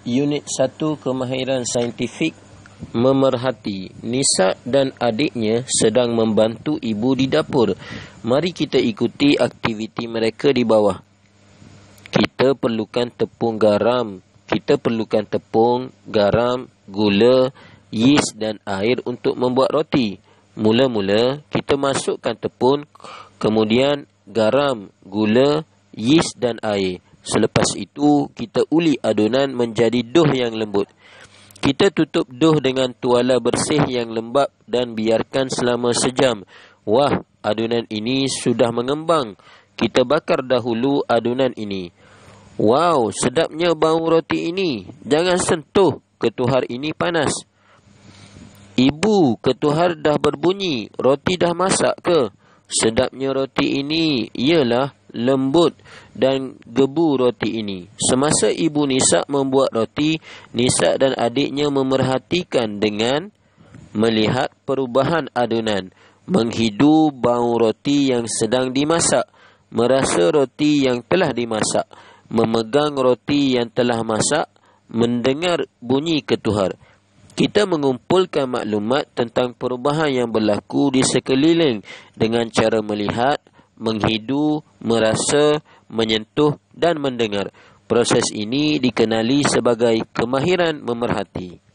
Unit 1 Kemahiran Saintifik memerhati. Nisa dan adiknya sedang membantu ibu di dapur. Mari kita ikuti aktiviti mereka di bawah. Kita perlukan tepung garam. Kita perlukan tepung, garam, gula, yeast dan air untuk membuat roti. Mula-mula kita masukkan tepung, kemudian garam, gula, yeast dan air. Selepas itu, kita uli adunan menjadi dough yang lembut. Kita tutup dough dengan tuala bersih yang lembap dan biarkan selama sejam. Wah, adunan ini sudah mengembang. Kita bakar dahulu adunan ini. Wow, sedapnya bau roti ini. Jangan sentuh, ketuhar ini panas. Ibu, ketuhar dah berbunyi. Roti dah masak ke? Sedapnya roti ini. Iyalah, lembut dan gebu roti ini. Semasa ibu Nisa membuat roti, Nisa dan adiknya memerhatikan dengan melihat perubahan adunan, menghidu bau roti yang sedang dimasak, merasa roti yang telah dimasak, memegang roti yang telah masak, mendengar bunyi ketuhar. Kita mengumpulkan maklumat tentang perubahan yang berlaku di sekeliling dengan cara melihat, menghidu, merasa, menyentuh dan mendengar. Proses ini dikenali sebagai kemahiran memerhati.